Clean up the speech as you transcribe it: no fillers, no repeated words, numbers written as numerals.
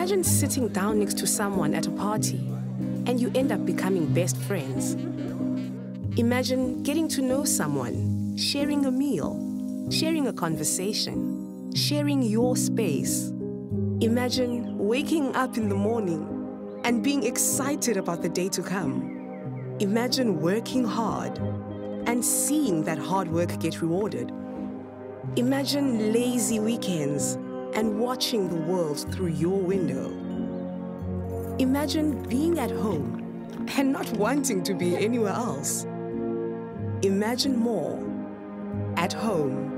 Imagine sitting down next to someone at a party and you end up becoming best friends. Imagine getting to know someone, sharing a meal, sharing a conversation, sharing your space. Imagine waking up in the morning and being excited about the day to come. Imagine working hard and seeing that hard work get rewarded. Imagine lazy weekends and watching the world through your window. Imagine being at home and not wanting to be anywhere else. Imagine more at home.